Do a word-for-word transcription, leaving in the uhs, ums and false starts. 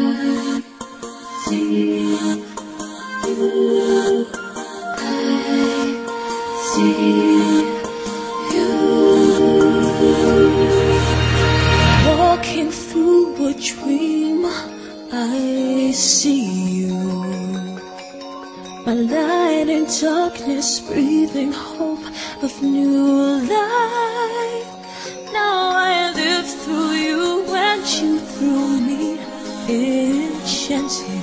Walking through a dream, I see you. My light in darkness, breathing hope of new life. Now I live through you and you through me, enchanted.